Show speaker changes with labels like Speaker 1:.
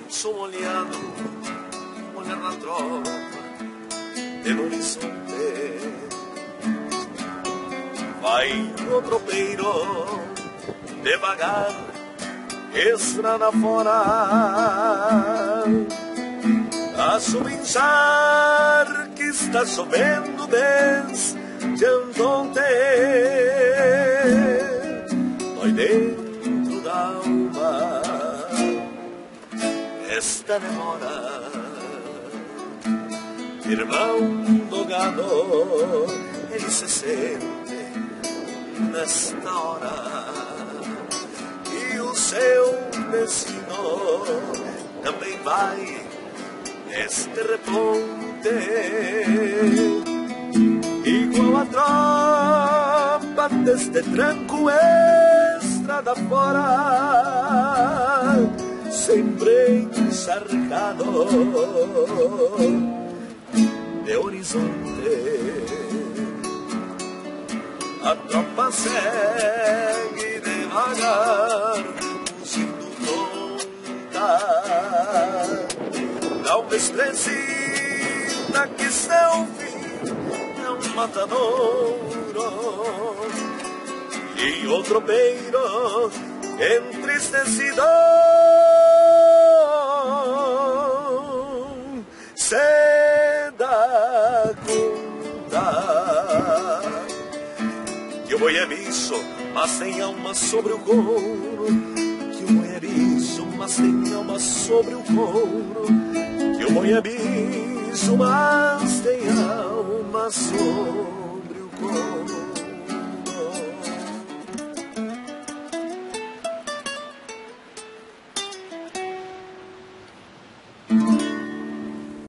Speaker 1: Poncho Molhado, olhar na tropa del horizonte. Vai o tropeiro devagar, estrada fora, a subinchar que está chovendo desde ontem. Dói dentro da alma esta demora, irmão do gado, ele se sente nesta hora, e o seu destino também vai neste reponte, igual a tropa deste tranco estrada fora, sempre encharcado de horizonte. A tropa segue devagar, fugindo tonta, não desprezida que seu fim é um matadouro, e o tropeiro entristecido se dá conta que o boi é bicho, mas tem alma sobre o couro, que o boi é bicho, mas tem alma sobre o couro, que o boi é bicho, mas tem alma sobre o couro.